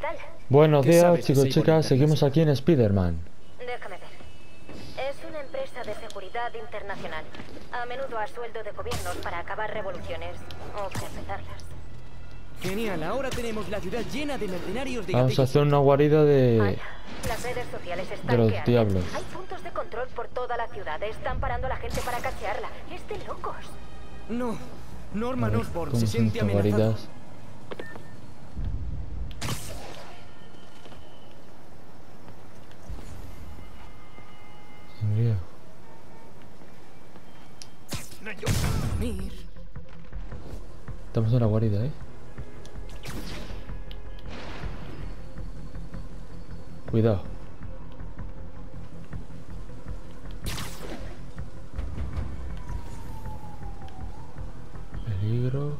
tal? Buenos ¿Qué días, sabes de chicos y Sable chicas. Seguimos aquí en Spider-Man. Déjame ver. Es una empresa de seguridad internacional. A menudo a sueldo de gobiernos para acabar revoluciones o para empezarlas. Genial, ahora tenemos la ciudad llena de mercenarios de Vamos a gatillos. hacer una guarida de Las redes sociales están los que arden. diablos. Hay puntos de control por toda la ciudad. Están parando a la gente para cachearla. Es de locos. No, A Norman ver, Osborn ¿cómo se son siente estas amenazado. guaridas? Sin riesgo. Mir. Estamos en la guarida, ¿eh? Cuidado. Peligro.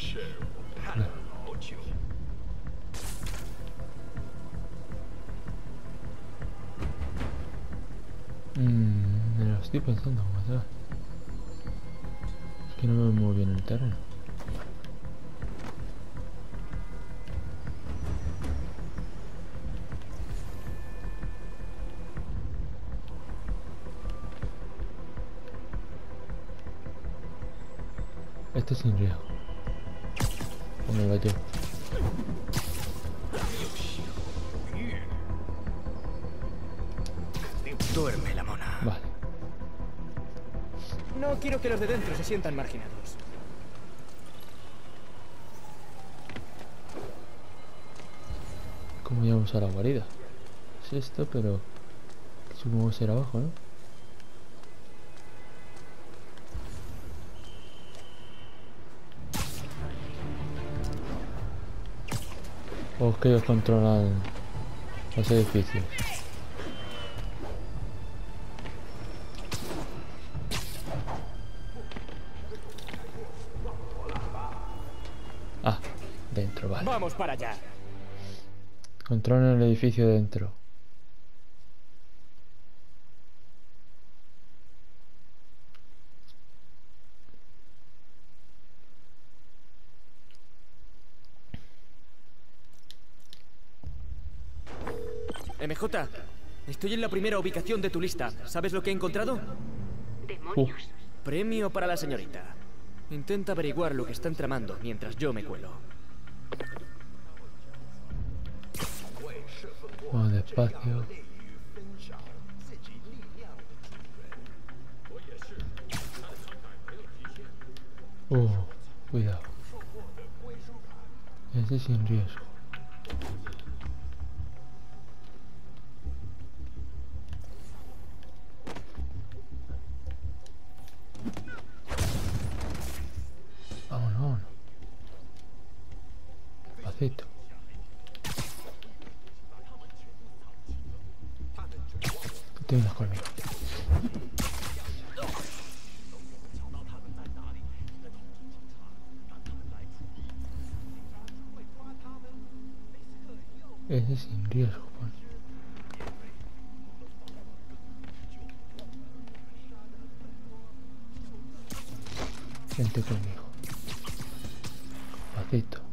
Me lo estoy pensando cómo hacer. Es que no me muevo bien el terreno. Este es sin riesgo. O me lo llevo. Duerme la mona. Vale. No quiero que los de dentro se sientan marginados. ¿Cómo llegamos a la guarida? Es esto, pero supongo que será abajo, ¿no? O es que ellos controlan los edificios. Ah, dentro, vale. Vamos para allá. Controlan el edificio dentro. MJ, estoy en la primera ubicación de tu lista. ¿Sabes lo que he encontrado? Demonios. Premio para la señorita. Intenta averiguar lo que están tramando mientras yo me cuelo. Vamos despacio. Cuidado. Ese es sin riesgo. Vámonos, vámonos. Despacito. Tú te vienes conmigo. Ese es sin riesgo, pues. Vente conmigo. Despacito.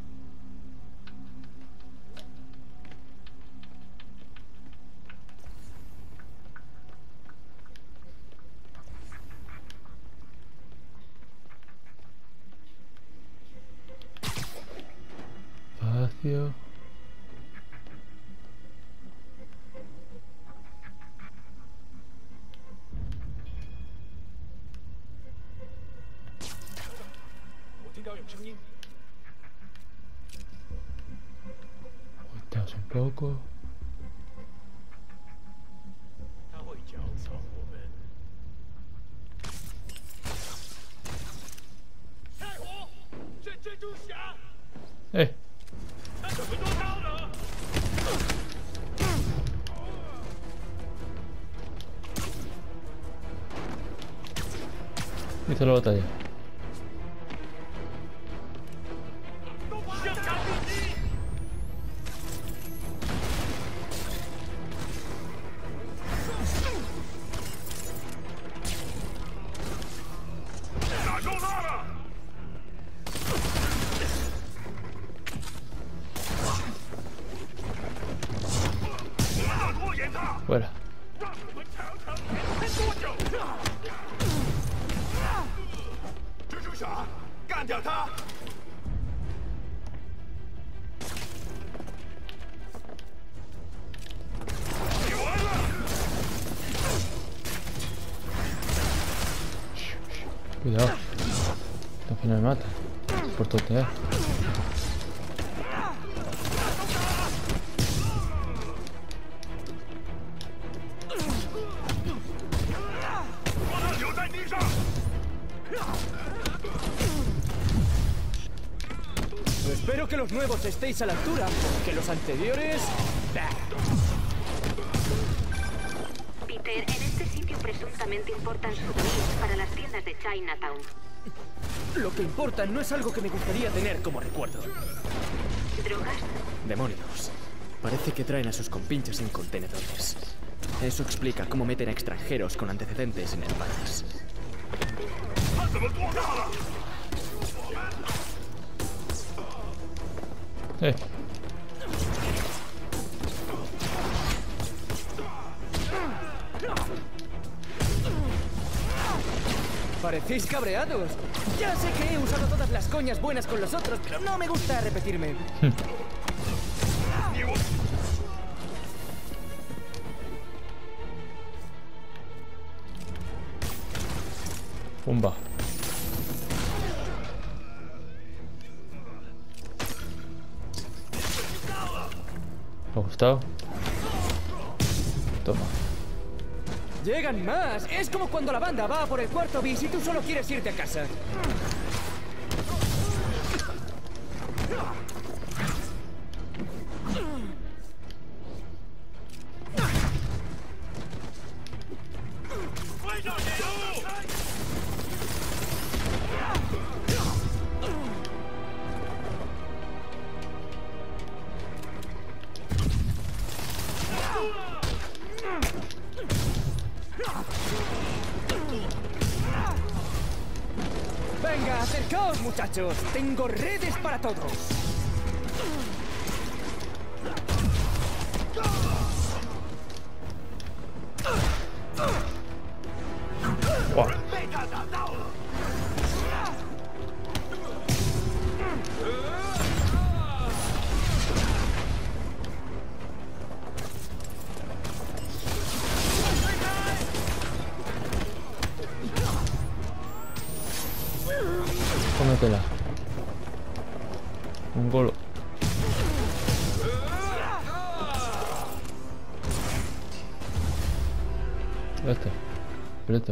Despacio. Aguantamos un poco. ¡Eh! Hizo la batalla. Fuera. Cuidado. Al final me mata. Por totear. Espero que los nuevos estéis a la altura, que los anteriores... Peter, en este sitio presuntamente importan souvenirs para las tiendas de Chinatown. Lo que importa no es algo que me gustaría tener como recuerdo. ¿Drogas? Demonios. Parece que traen a sus compinches en contenedores. Eso explica cómo meten a extranjeros con antecedentes en el país. Parecéis cabreados. Ya sé que he usado todas las coñas buenas con los otros, pero no me gusta repetirme. Pumba. ¿Te ha gustado? Toma. ¡Llegan más! Es como cuando la banda va por el cuarto bis y tú solo quieres irte a casa. Venga, acercaos, muchachos. Tengo redes para todos. Wow. Cómetela. Un golo. Este. Preto.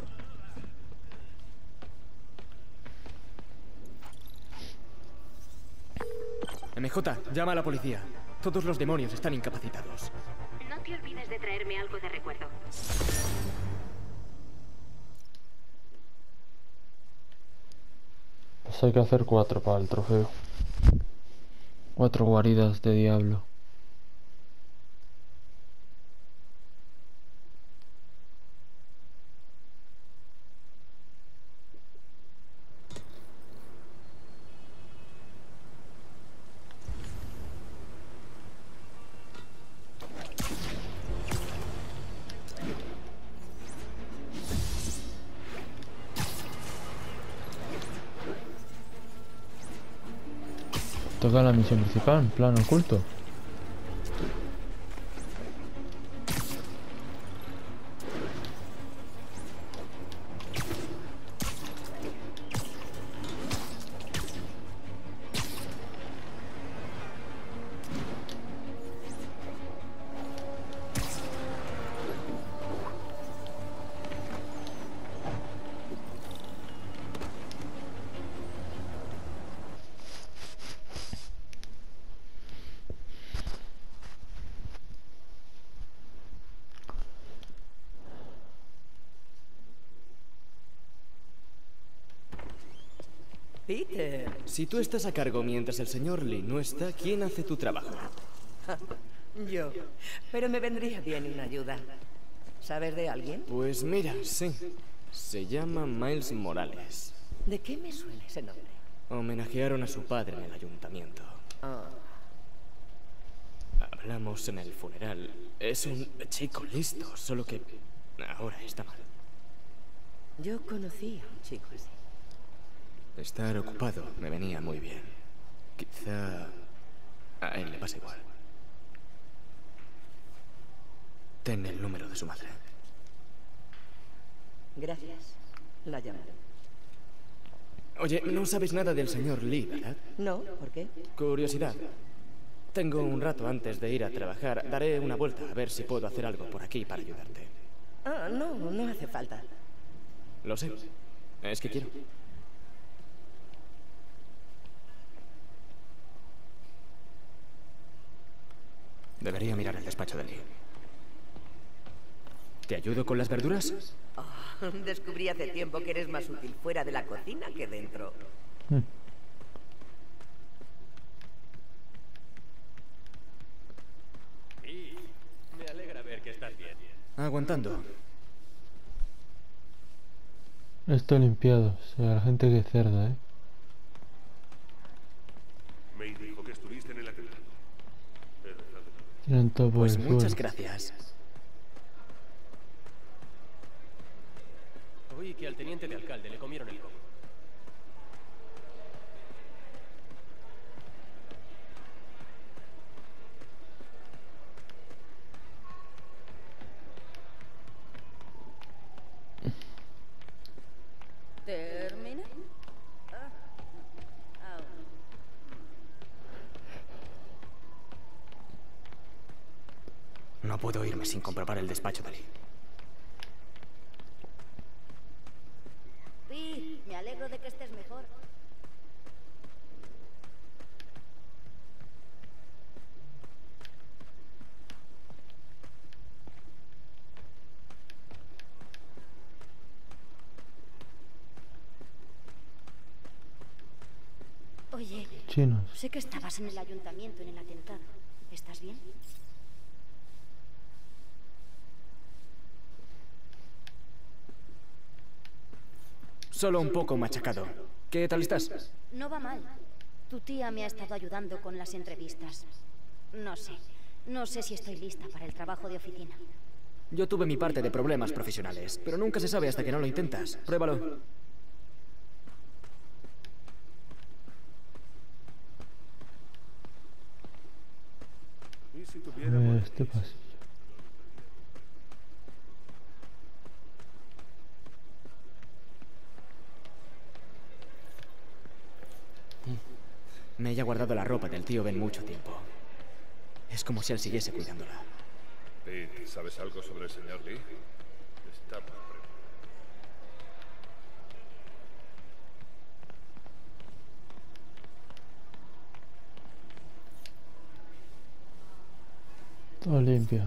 MJ, llama a la policía. Todos los demonios están incapacitados. No te olvides de traerme algo de recuerdo. Pues hay que hacer 4 para el trofeo. 4 guaridas de diablo. Toca la misión principal, en plan oculto. Peter. Si tú estás a cargo mientras el señor Lee no está, ¿quién hace tu trabajo? Yo. Pero me vendría bien una ayuda. ¿Sabes de alguien? Pues mira, sí. Se llama Miles Morales. ¿De qué me suena ese nombre? Homenajearon a su padre en el ayuntamiento. Ah. hablamos en el funeral. Es un chico listo, solo que ahora está mal. Yo conocí a un chico así. Estar ocupado me venía muy bien. Quizá a él le pasa igual. Ten el número de su madre. Gracias. La llamaré. Oye, no sabes nada del señor Lee, ¿verdad? No, ¿por qué? Curiosidad. Tengo un rato antes de ir a trabajar. Daré una vuelta a ver si puedo hacer algo por aquí para ayudarte. Ah, no, no hace falta. Lo sé. Es que quiero. Debería mirar el despacho de Lee. ¿Te ayudo con las verduras? Oh, descubrí hace tiempo que eres más útil fuera de la cocina que dentro. Y me alegra ver que estás bien. Aguantando. Esto limpiado, o sea, la gente que cerda, May dijo que estuviste en el atentado. Tiran todo por Pues el muchas suelo. gracias. Oí que al teniente de alcalde le comieron el coco. ¿Termina? No puedo irme sin comprobar el despacho de Lee. Sí, me alegro de que estés mejor. Oye, Chinos. sé que estabas en el ayuntamiento en el atentado. ¿Estás bien? Solo un poco machacado. ¿Qué tal estás? No va mal. Tu tía me ha estado ayudando con las entrevistas. No sé si estoy lista para el trabajo de oficina. Yo tuve mi parte de problemas profesionales, pero nunca se sabe hasta que no lo intentas. Pruébalo. ¿Y si A tuviera ver, este pasillo. Me haya guardado la ropa del tío Ben mucho tiempo. Es como si él siguiese cuidándola. Pete, ¿sabes algo sobre el señor Lee? Está muy preocupado. Todo limpio.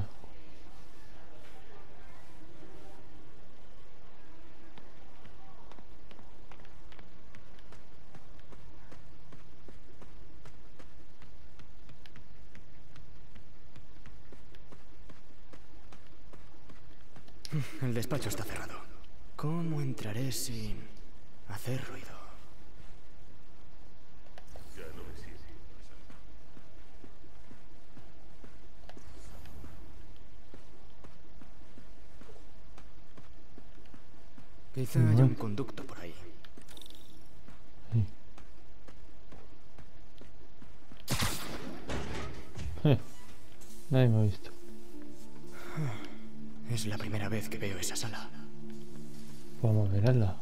El despacho está cerrado. ¿Cómo entraré sin hacer ruido? Ya no me sirve. Quizá haya un conducto por ahí. Sí. Nadie me ha visto. Es la primera vez que veo esa sala. Vamos a mirarla.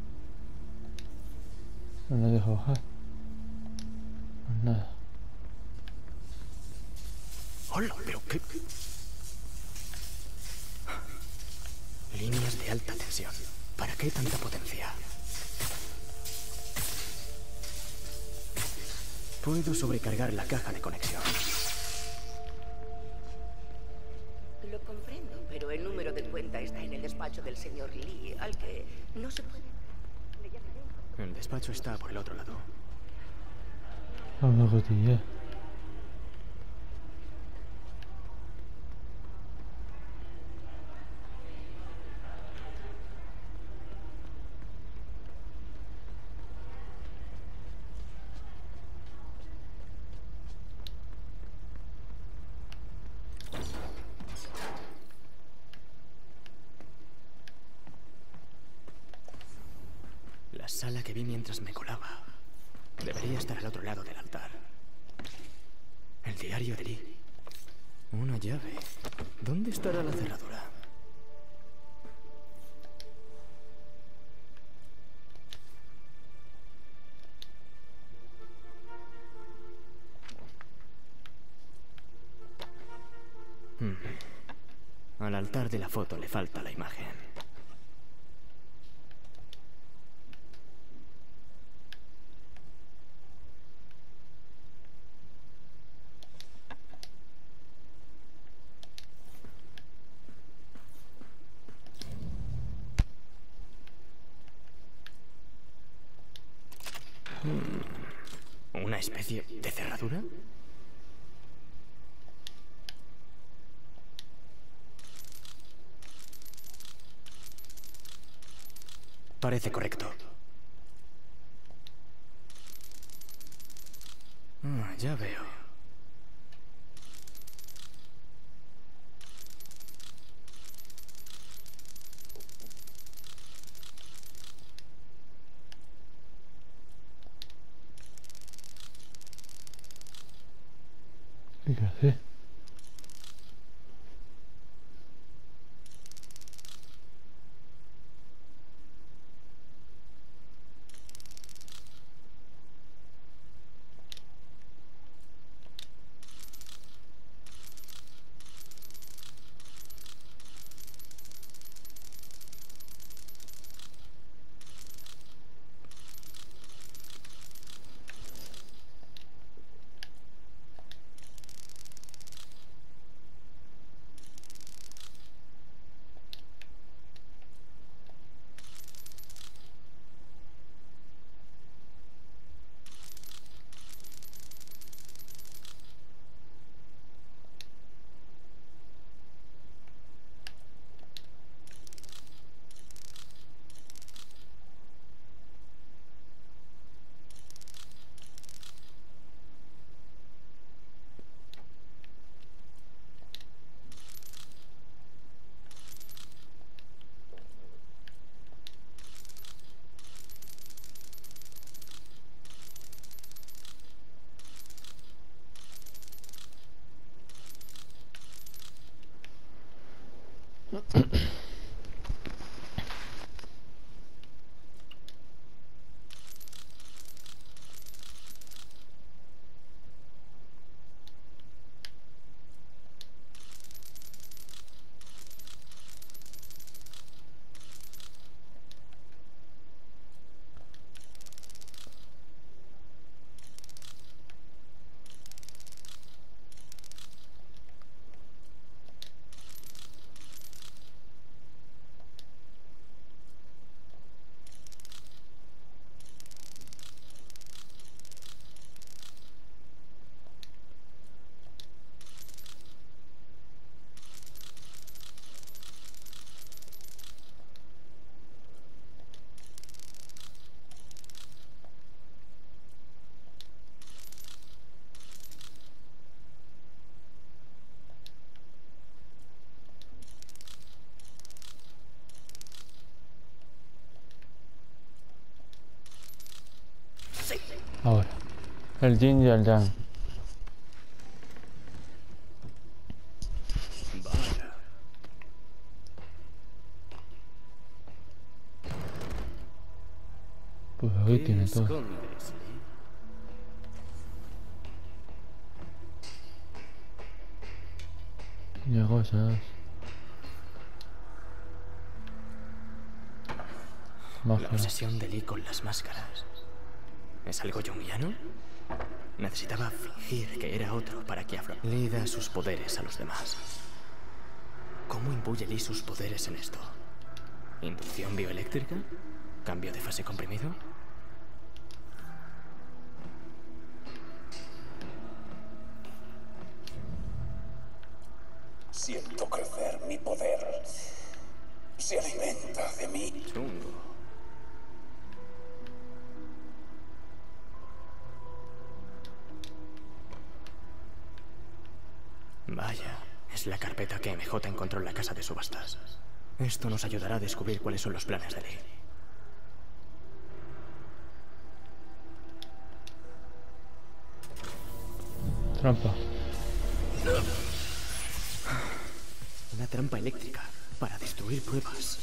No nos deja bajar. Pues nada. ¡Hola! ¿Pero qué? Líneas de alta tensión. ¿Para qué tanta potencia? Puedo sobrecargar la caja de conexión. Lo comprendo, pero el número de cuenta está en el despacho del señor Lee, al que no se puede... El despacho está por el otro lado. Vamos a cotillear. sala que vi mientras me colaba. Debería estar al otro lado del altar. El diario de Lee. Una llave. ¿Dónde estará la cerradura? Al altar de la foto le falta la imagen. ¿Una especie de cerradura? Parece correcto. Ya veo. ¿Qué hace? Ahora, el yin y el yang. Vaya. Pues ahí ¿Qué tiene todo. escondes, Lee? Tiene cosas. La Magia. obsesión de Lee con las máscaras. ¿Es algo junguiano? Necesitaba fingir que era otro para que Lee da sus poderes a los demás. ¿Cómo imbuye Lee sus poderes en esto? ¿Inducción bioeléctrica? ¿Cambio de fase comprimido? Siento crecer mi poder. Se alimenta de mí. Chungo. Vaya, es la carpeta que MJ encontró en la casa de subastas. Esto nos ayudará a descubrir cuáles son los planes de Lee. Trampa. Una trampa eléctrica para destruir pruebas.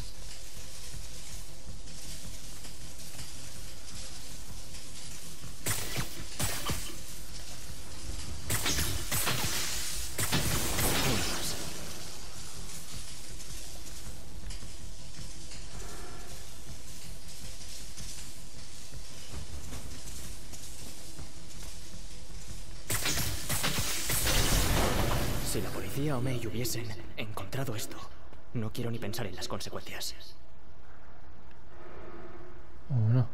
Si la policía o May hubiesen encontrado esto, no quiero ni pensar en las consecuencias. Oh, no.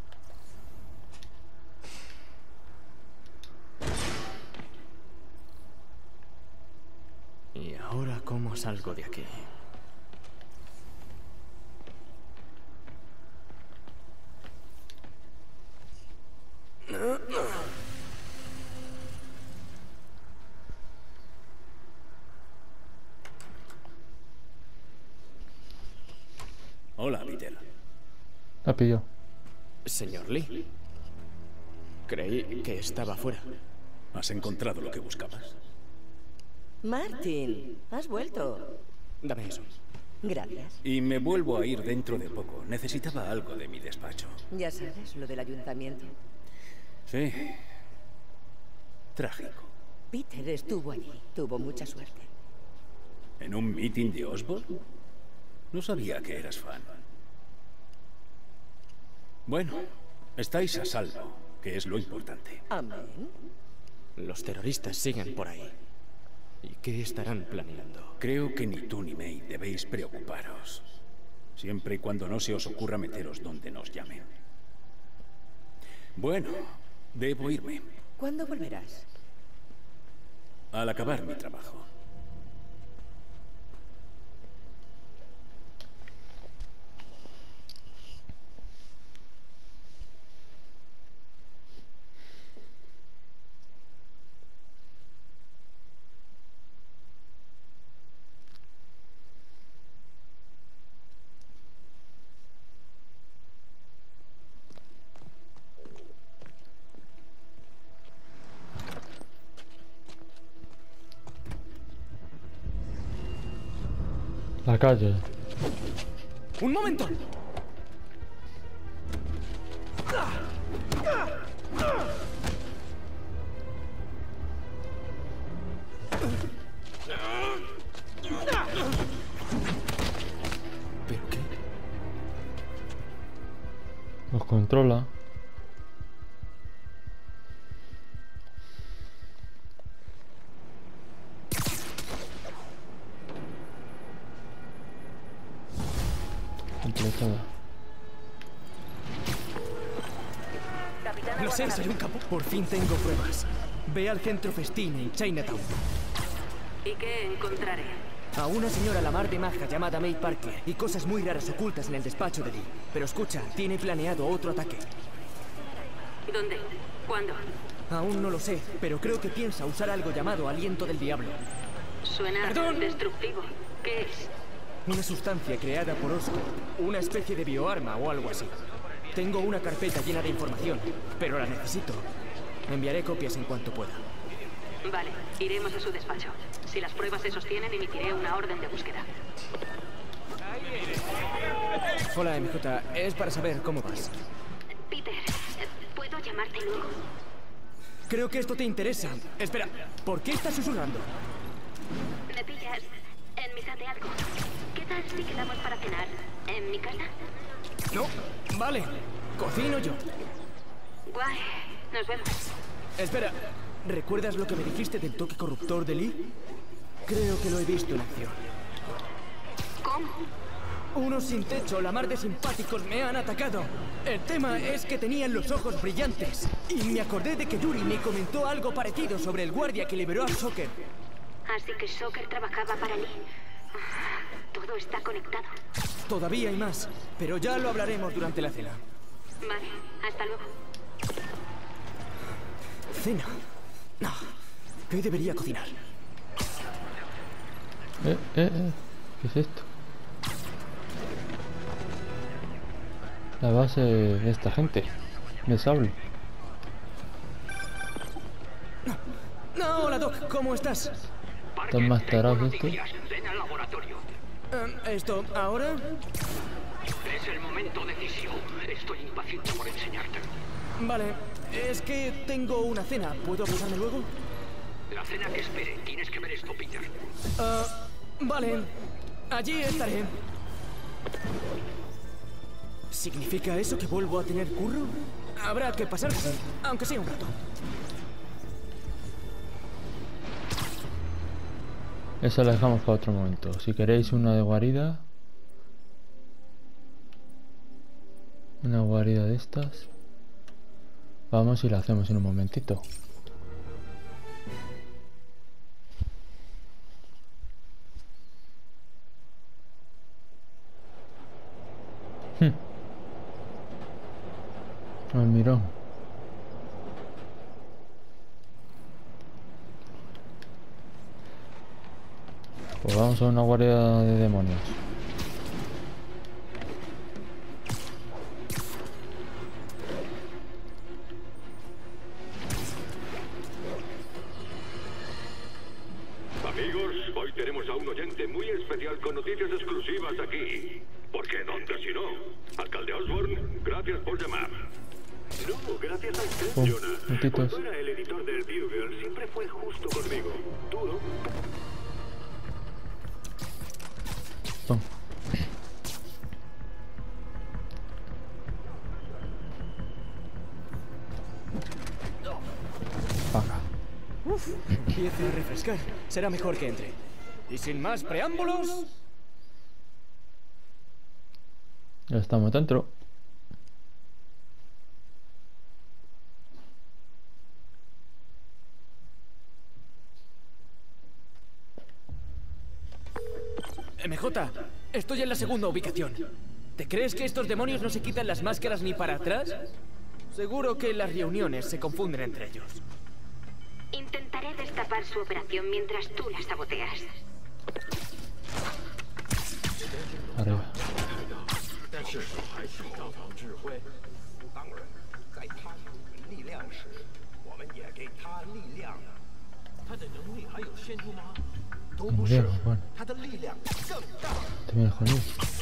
¿Y ahora cómo salgo de aquí? Hola, Peter. La pilló. Señor Lee. Creí que estaba fuera. ¿Has encontrado lo que buscabas? Martin, has vuelto. Dame eso. Gracias. Y me vuelvo a ir dentro de poco. Necesitaba algo de mi despacho. Ya sabes, lo del ayuntamiento. Sí. Trágico. Peter estuvo allí. Tuvo mucha suerte. ¿En un meeting de Osborn? No sabía que eras fan. Bueno, estáis a salvo, que es lo importante. Amén. Los terroristas siguen por ahí. ¿Y qué estarán planeando? Creo que ni tú ni May debéis preocuparos. Siempre y cuando no se os ocurra meteros donde nos llamen. Bueno, debo irme. ¿Cuándo volverás? Al acabar mi trabajo. La calle. ¡Un momento! ¿Pero qué? Los controla. Completada. Lo sé, soy un capo. Por fin tengo pruebas. Ve al centro festín en Chinatown. ¿Y qué encontraré? A una señora la mar de maja llamada May Parker y cosas muy raras ocultas en el despacho de Lee. Pero escucha, tiene planeado otro ataque. ¿Dónde? ¿Cuándo? Aún no lo sé, pero creo que piensa usar algo llamado aliento del diablo. Suena ¡Perdón! destructivo. ¿Qué es? Una sustancia creada por Oscorp, una especie de bioarma o algo así. Tengo una carpeta llena de información, pero la necesito. Enviaré copias en cuanto pueda. Vale, iremos a su despacho. Si las pruebas se sostienen, emitiré una orden de búsqueda. Hola, MJ. Es para saber cómo vas. Peter, ¿puedo llamarte luego? Creo que esto te interesa. Espera, ¿por qué estás susurrando? ¿Me pillas en mitad de algo? ¿Qué tal si quedamos para cenar en mi casa? No, vale. Cocino yo. Guay, nos vemos. Espera, ¿recuerdas lo que me dijiste del toque corruptor de Lee? Creo que lo he visto en acción. ¿Cómo? Unos sin techo, la mar de simpáticos, me han atacado. El tema es que tenían los ojos brillantes. Y me acordé de que Yuri me comentó algo parecido sobre el guardia que liberó a Shocker. Así que Shocker trabajaba para Lee. Todo está conectado. Todavía hay más, pero ya lo hablaremos durante la cena. Vale, hasta luego. ¿Cena? No. ¿Qué debería cocinar? ¿Qué es esto? La base de esta gente. De Saul. ¡No! Hola, Doc. ¿Cómo estás? ¿Están más tarados estos? Ven al laboratorio. ¿Esto ahora? Es el momento decisivo. Estoy impaciente por enseñarte. Vale. Es que tengo una cena. ¿Puedo apuntarme luego? La cena que espere. Tienes que ver esto, Peter. Vale. Allí estaré. ¿Significa eso que vuelvo a tener curro? Habrá que pasar, aunque sea un rato. Eso la dejamos para otro momento. Si queréis una de guarida. Una guarida de estas. Vamos y la hacemos en un momentito. Almirón. Pues vamos a una guardia de demonios. Amigos, hoy tenemos a un oyente muy especial con noticias exclusivas aquí. Porque ¿dónde si no? Alcalde Osborne, gracias por llamar. No, gracias a usted, Jonah. Cuando era el editor del Bugle, siempre fue justo conmigo. Duro. Empieza a refrescar. Será mejor que entre. Y sin más preámbulos... Ya estamos dentro. MJ, estoy en la segunda ubicación. ¿Te crees que estos demonios no se quitan las máscaras ni para atrás? Seguro que en las reuniones se confunden entre ellos. Intentaré destapar su operación mientras tú la saboteas. Arriba. Bien, bueno. Te vienes conmigo.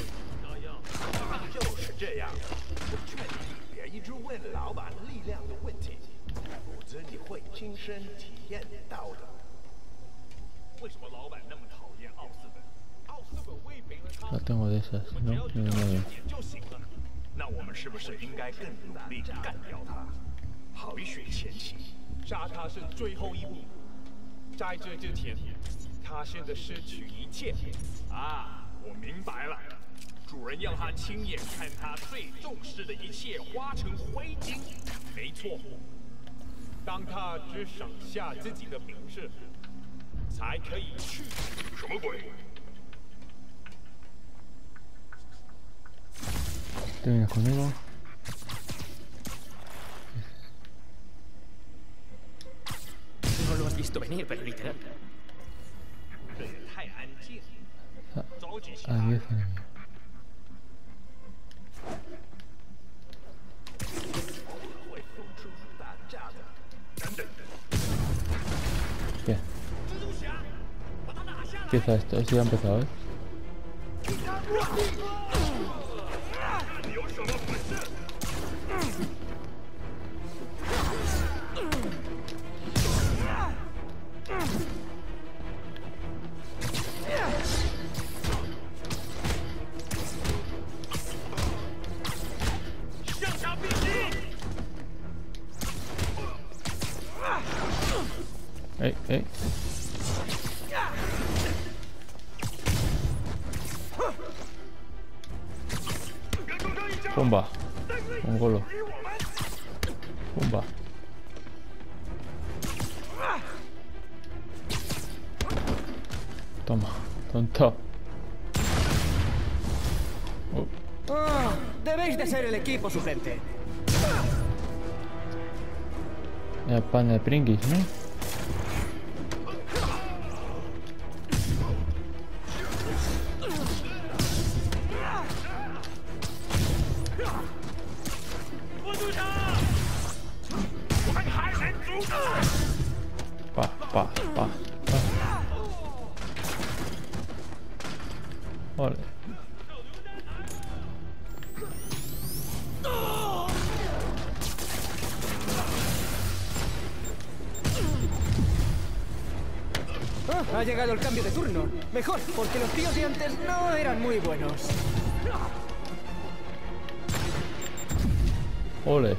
No tengo de esas, ¿no? No. 那我们是不是应该更努力干掉他，好一雪前耻？杀他是最后一步，在这之前，他现在失去一切。啊，我明白了，主人要他亲眼看他最重视的一切化成灰烬。没错，当他只剩下自己的名字，才可以去。什么鬼？ ¿Te vienes conmigo? No lo has visto venir, pero literal. A 10 enemigos. Bien. Empieza esto, esto ya ha empezado, ¿eh? ¡Ey! ¡Pumba! Un golo. ¡Pumba! Toma, tonto. Debéis de ser el equipo suplente. El pan de Pringles, ¿no? Pa, pa, pa, pa. Vale. Ha llegado el cambio de turno. Mejor, porque los tíos de antes no eran muy buenos. Ole.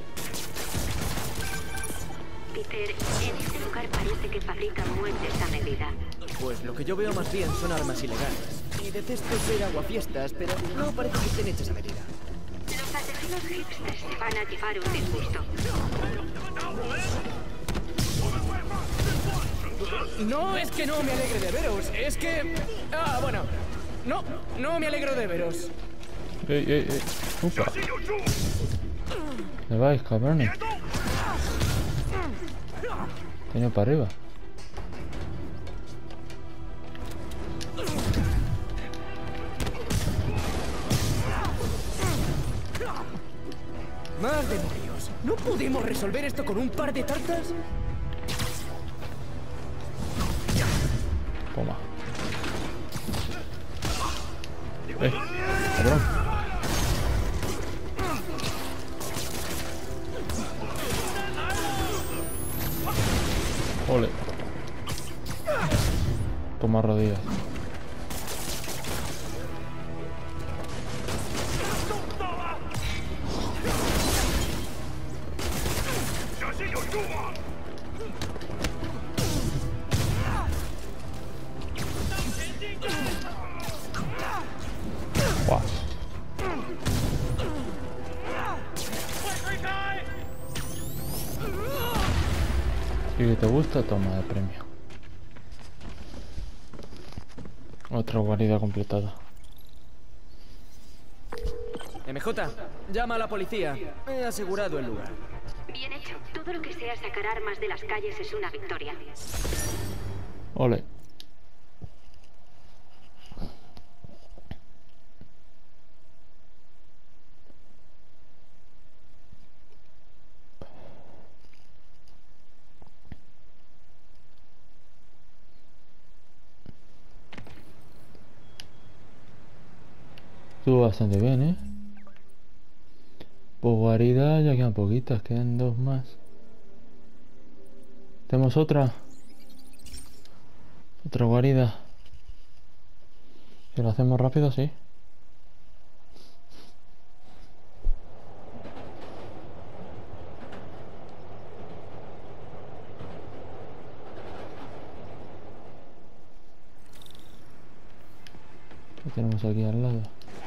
Peter, en este lugar parece que fabrican muertes a medida. Pues lo que yo veo más bien son armas ilegales. Y detesto ser aguafiestas, pero no parece que estén hechas a medida. Los asesinos hipsters se van a llevar un disgusto. No es que no me alegre de veros, es que... Ah, bueno. No me alegro de veros. Ey. Upa. ¿Me vais, cabrones? Tiene para arriba. Más demonios. ¿No pudimos resolver esto con un par de tartas? Toma. Cabrón. Ole. Toma rodillas. Wow. Si te gusta, toma de premio. Otra guarida completada. MJ, llama a la policía. He asegurado el lugar. Bien hecho. Todo lo que sea sacar armas de las calles es una victoria. Ole. Estuvo bastante bien, ¿eh? Pues guarida ya quedan poquitas, quedan dos más. Tenemos otra guarida. Si lo hacemos rápido, sí. ¿Qué tenemos aquí al lado?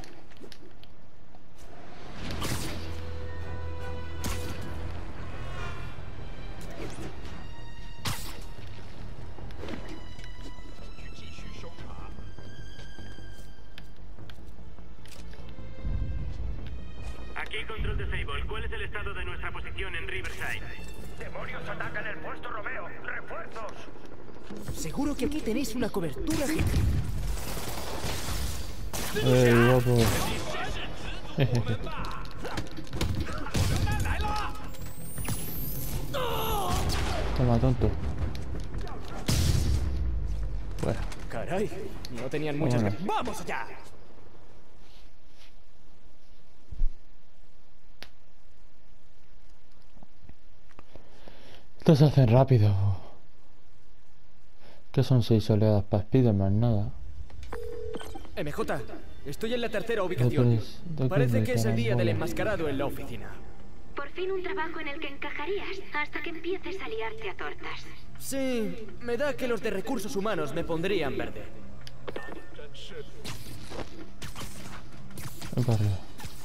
Aquí control de Sable. ¿Cuál es el estado de nuestra posición en Riverside? ¡Demonios atacan el puesto Romeo! ¡Refuerzos! Seguro que aquí tenéis una cobertura genial. Guapo. Toma, tonto. Bueno. Caray, no tenían muchas... Bueno. ¡Vamos allá! Esto se hace rápido. ¿Qué son 6 oleadas para Spiderman? Nada. MJ, estoy en la tercera ubicación. Parece que es el día del enmascarado en la oficina. Por fin un trabajo en el que encajarías, hasta que empieces a liarte a tortas. Sí, me da que los de recursos humanos me pondrían verde. Ven para arriba.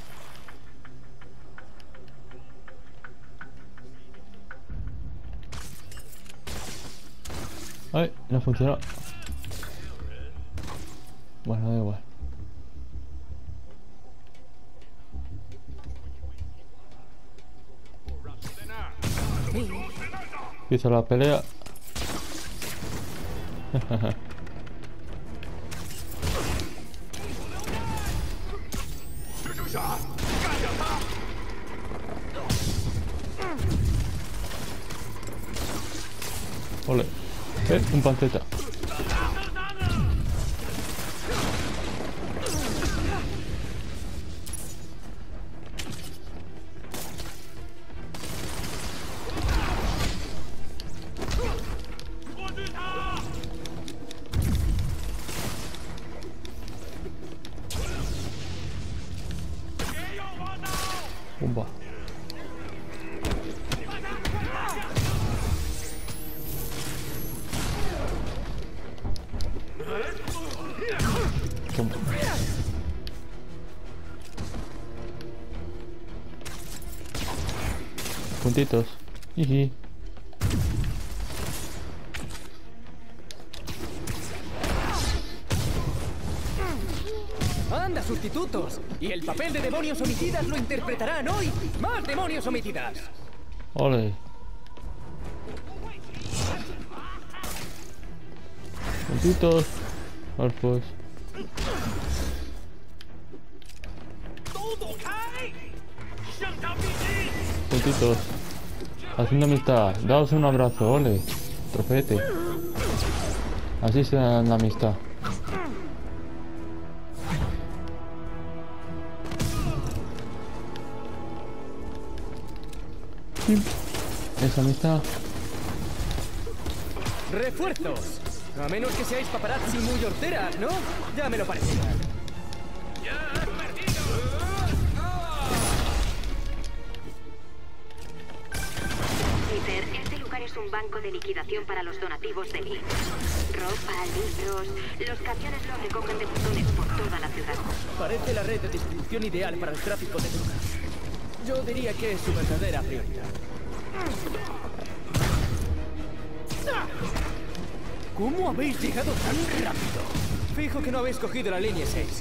Ay, no funcionó. Bueno, da igual. Empieza la pelea. Ole. Un panceta. Bomba. Bomba. Puntitos. Jiji. ¡Anda, sustitutos! Y el papel de demonios homicidas lo interpretarán hoy. ¡Más demonios homicidas! Ole. Puntitos. Alfos. Puntitos. Haciendo amistad. Daos un abrazo, ole. Trofete. Así se dan la amistad. Esa amistad. ¡Refuerzos! A menos que seáis paparazzi muy horteras, ¿no? Ya me lo parecía. Peter, este lugar es un banco de liquidación para los donativos de Lee. Ropa, libros... Los camiones lo recogen de buzones por toda la ciudad. Parece la red de distribución ideal para el tráfico de drogas. Yo diría que es su verdadera prioridad. ¿Cómo habéis llegado tan rápido? Fijo que no habéis cogido la línea 6.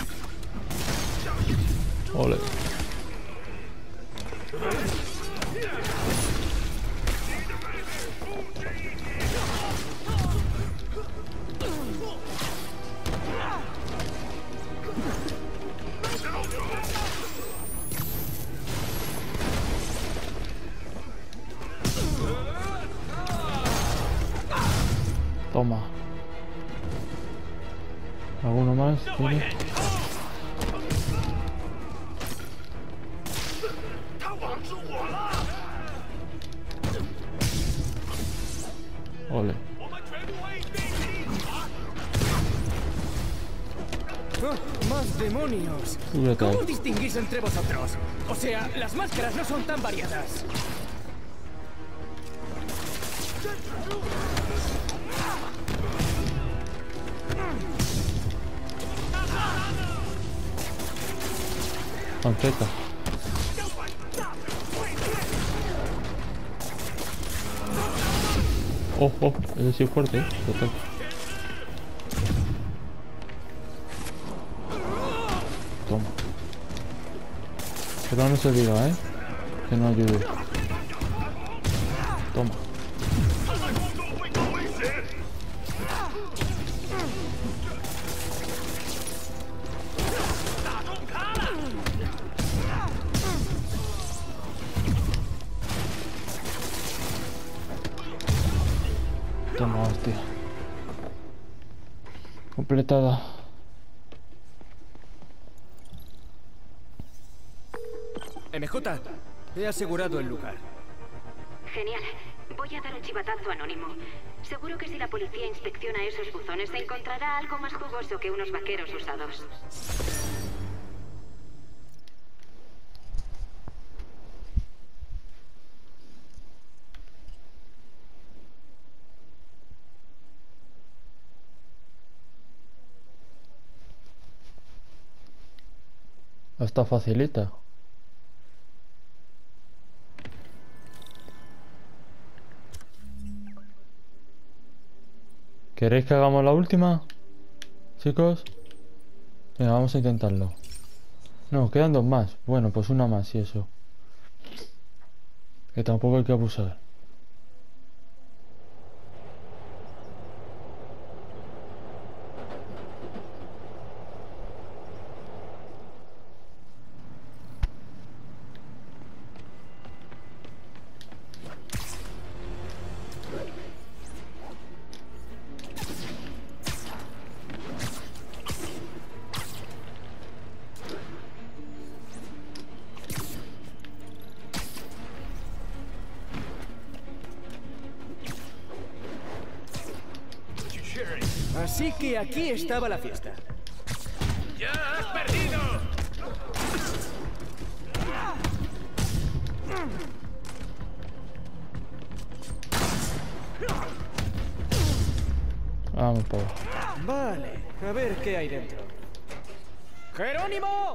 Ole. Toma. ¿Alguno más? ¿Tiene? Ole. ¡Más demonios! ¿Cómo os distinguís entre vosotros? O sea, las máscaras no son tan variadas. Panceta. Oh, oh, ese sí es fuerte, total. Toma. Pero no se diga, que no ayude. Toma. Toma, hostia. Completada. MJ, he asegurado el lugar. Genial. Voy a dar un chivatazo anónimo. Seguro que si la policía inspecciona esos buzones, encontrará algo más jugoso que unos vaqueros usados. Está facilita. ¿Queréis que hagamos la última, chicos? Venga, vamos a intentarlo. No, quedan dos más. Bueno, pues una más y eso. Que tampoco hay que abusar. Así que aquí estaba la fiesta. ¡Ya has perdido! Vamos, pavo. Vale, a ver qué hay dentro. ¡Jerónimo!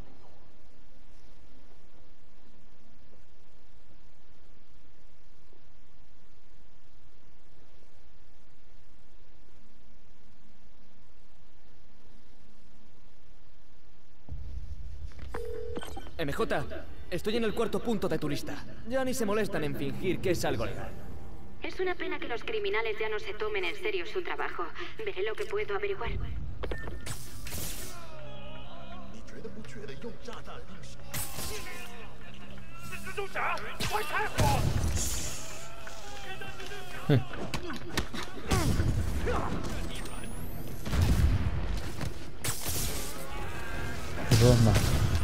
MJ, estoy en el cuarto punto de tu lista. Ya ni se molestan en fingir que es algo legal. Es una pena que los criminales ya no se tomen en serio su trabajo. Veré lo que puedo averiguar. Dos más.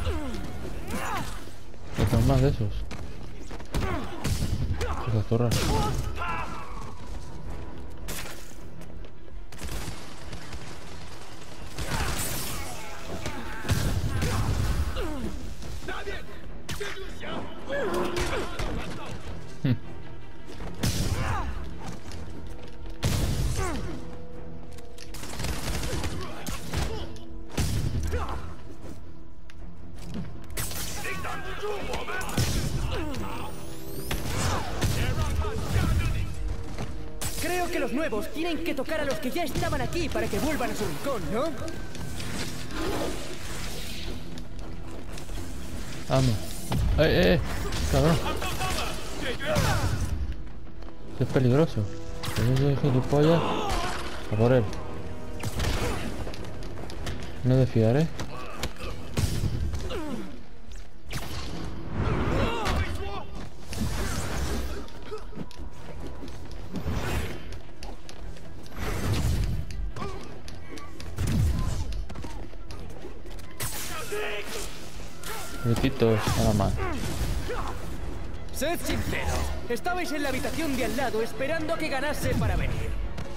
Otros más de esos. Esas zorras. Creo que los nuevos tienen que tocar a los que ya estaban aquí para que vuelvan a su rincón, ¿no? Vamos. Cabrón. Es peligroso. Ese gilipollas. A por él. No de fiar, ¿eh? Besitos, nada más. Sed sincero. Estabais en la habitación de al lado esperando a que ganase para venir.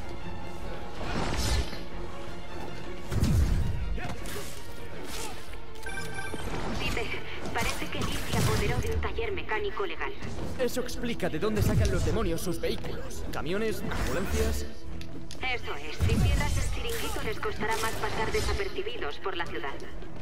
Peter, parece que Lee se apoderó de un taller mecánico legal. Eso explica de dónde sacan los demonios sus vehículos. ¿Camiones? ¿Ambulancias? Eso es. Si cierras el chiringuito les costará más pasar desapercibidos por la ciudad.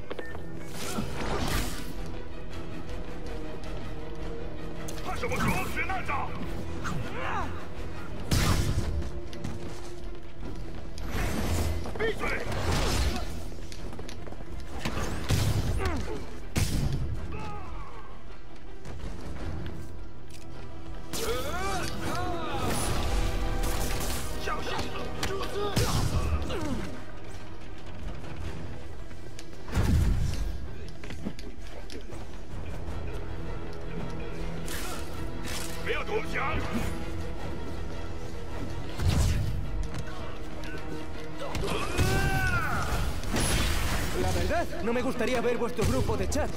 La verdad, no me gustaría ver vuestro grupo de chat.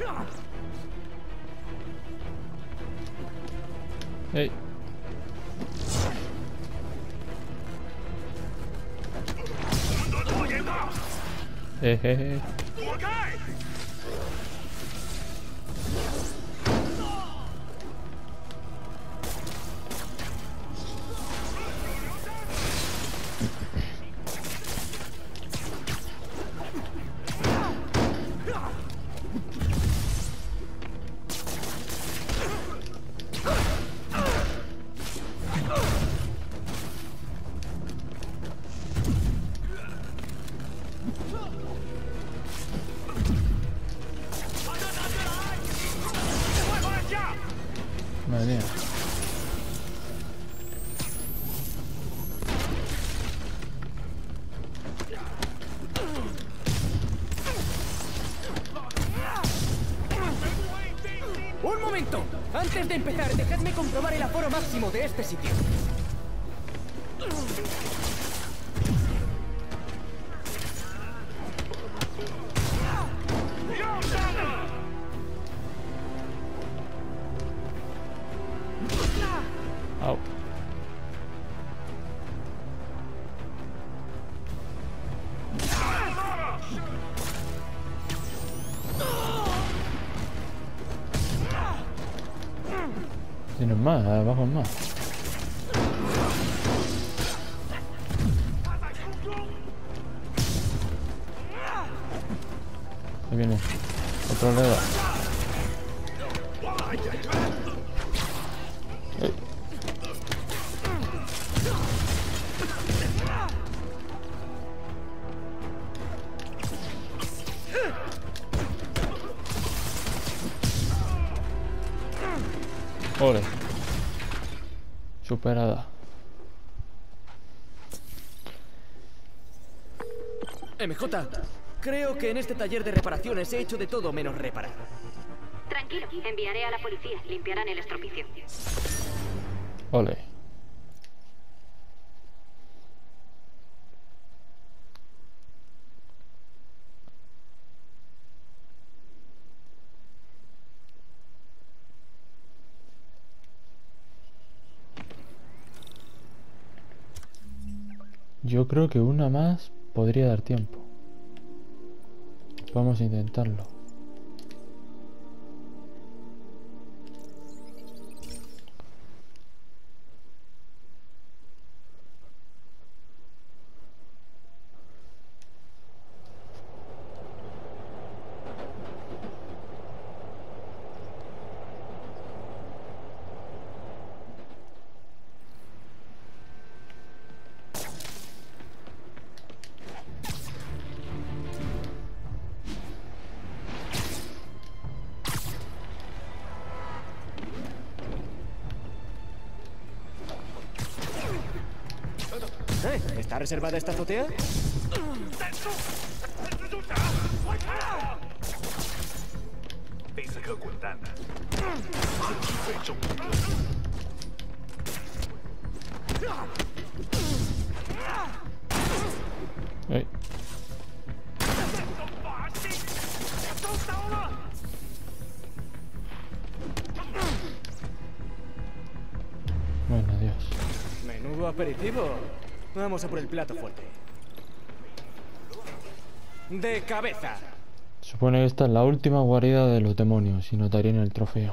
Hey. Jejeje. Madre mía. ¡Un momento! Antes de empezar, dejadme comprobar el aforo máximo de este sitio. Au. más, abajo es más. Ahí viene. Otro le da. Ole. Superada. MJ, creo que en este taller de reparaciones he hecho de todo menos reparar. Tranquilo, enviaré a la policía. Limpiarán el estropicio. Ole. Yo creo que una más podría dar tiempo. Vamos a intentarlo. ¿Está reservada esta azotea? Bueno, adiós. Menudo aperitivo. Vamos a por el plato fuerte. De cabeza. Supone que esta es la última guarida de los demonios y notaría en el trofeo.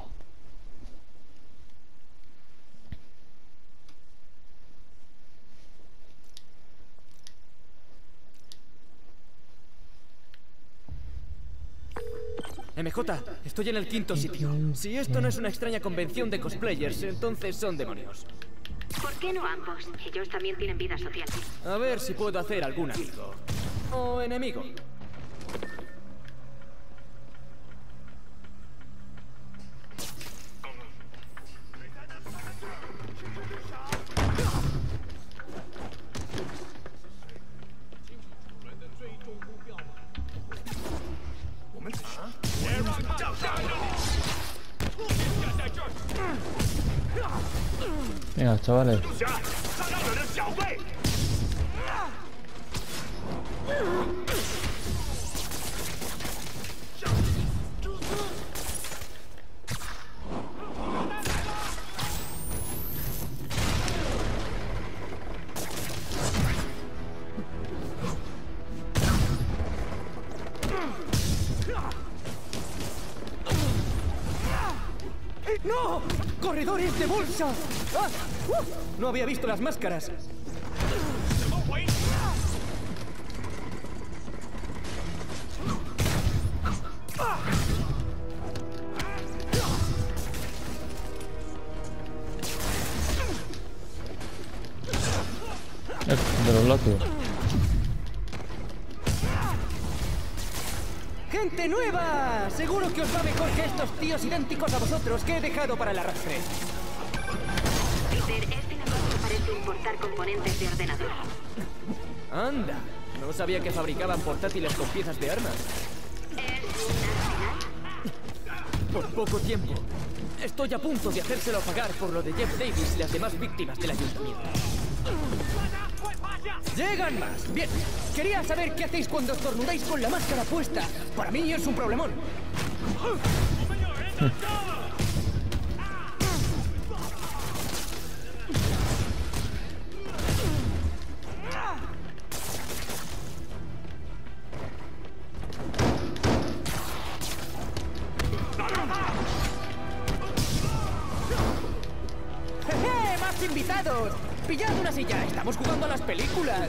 MJ, estoy en el 5.º sitio. Si esto no es una extraña convención de cosplayers, entonces son demonios. ¿Por qué no ambos? Ellos también tienen vida social. A ver si puedo hacer algún amigo. O enemigo. Venga, chavales. ¡No! ¡Corredores de bolsa! ¡Ah! No había visto las máscaras. De los látigos. ¡Gente nueva! Seguro que os va mejor que estos tíos idénticos a vosotros que he dejado para el arrastre. Peter, este negocio parece importar componentes de ordenador. Anda, no sabía que fabricaban portátiles con piezas de armas. ¿Es un arsenal? Por poco tiempo. Estoy a punto de hacérselo pagar por lo de Jeff Davis y las demás víctimas del ayuntamiento. ¡Llegan más! Bien, quería saber qué hacéis cuando estornudáis con la máscara puesta. Para mí es un problemón. ¡Pillados! ¡Pillad una silla! ¡Estamos jugando a las películas!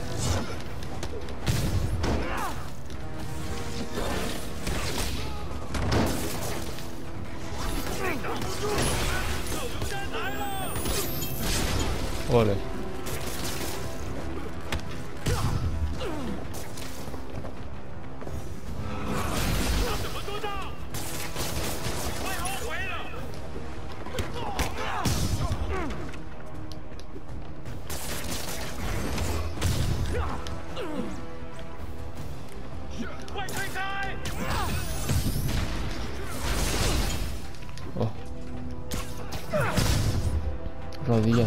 Ole. Oh. Rodilla.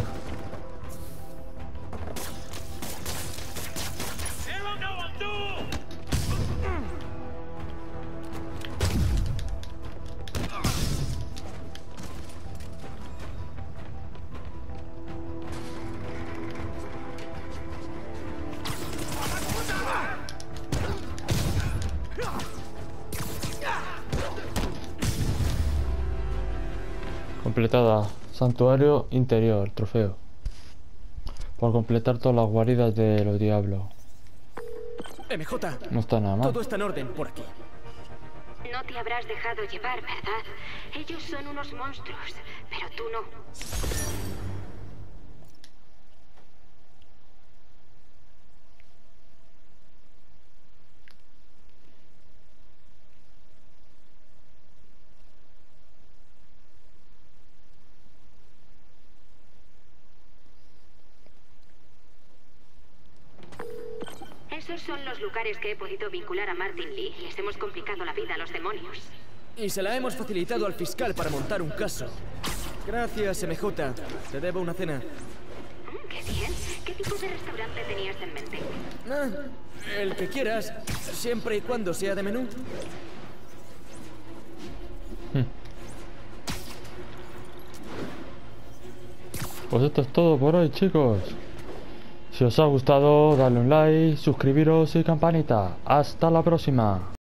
Completada. Santuario interior. Trofeo. Por completar todas las guaridas de los diablos. MJ. No está nada mal. Todo está en orden por aquí. No te habrás dejado llevar, ¿verdad? Ellos son unos monstruos, pero tú no. Esos son los lugares que he podido vincular a Martin Lee. Les hemos complicado la vida a los demonios. Y se la hemos facilitado al fiscal para montar un caso. Gracias, MJ. Te debo una cena. ¡Qué bien! ¿Qué tipo de restaurante tenías en mente? El que quieras, siempre y cuando sea de menú. Pues esto es todo por hoy, chicos. Si os ha gustado, dadle un like, suscribiros y campanita. Hasta la próxima.